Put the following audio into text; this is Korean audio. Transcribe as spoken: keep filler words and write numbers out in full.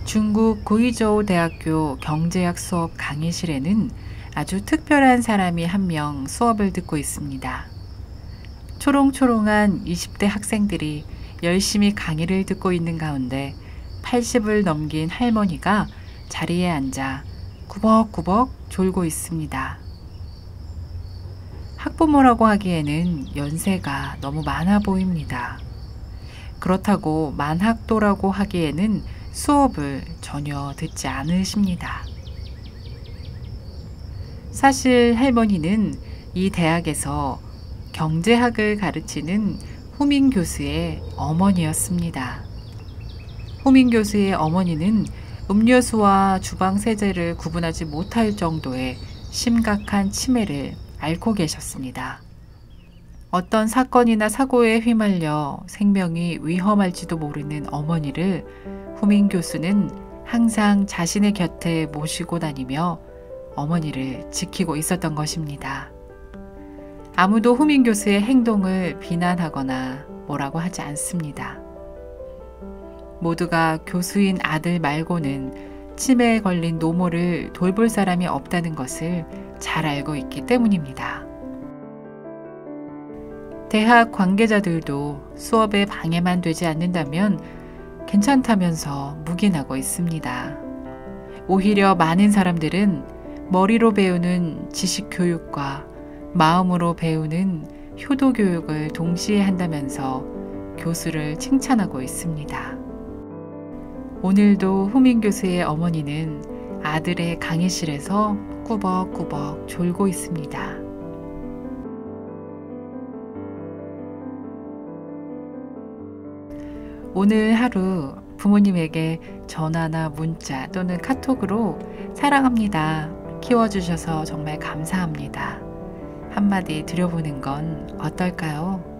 중국 구이저우 대학교 경제학 수업 강의실에는 아주 특별한 사람이 한 명 수업을 듣고 있습니다. 초롱초롱한 이십 대 학생들이 열심히 강의를 듣고 있는 가운데 팔십을 넘긴 할머니가 자리에 앉아 구벅구벅 졸고 있습니다. 학부모라고 하기에는 연세가 너무 많아 보입니다. 그렇다고 만학도라고 하기에는 수업을 전혀 듣지 않으십니다. 사실 할머니는 이 대학에서 경제학을 가르치는 후민 교수의 어머니였습니다. 후민 교수의 어머니는 음료수와 주방 세제를 구분하지 못할 정도의 심각한 치매를 앓고 계셨습니다. 어떤 사건이나 사고에 휘말려 생명이 위험할지도 모르는 어머니를 후민 교수는 항상 자신의 곁에 모시고 다니며 어머니를 지키고 있었던 것입니다. 아무도 후민 교수의 행동을 비난하거나 뭐라고 하지 않습니다. 모두가 교수인 아들 말고는 치매에 걸린 노모를 돌볼 사람이 없다는 것을 잘 알고 있기 때문입니다. 대학 관계자들도 수업에 방해만 되지 않는다면 괜찮다면서 묵인하고 있습니다. 오히려 많은 사람들은 머리로 배우는 지식 교육과 마음으로 배우는 효도 교육을 동시에 한다면서 교수를 칭찬하고 있습니다. 오늘도 후민 교수의 어머니는 아들의 강의실에서 꾸벅꾸벅 졸고 있습니다. 오늘 하루 부모님에게 전화나 문자 또는 카톡으로 사랑합니다. 키워주셔서 정말 감사합니다. 한마디 드려보는 건 어떨까요?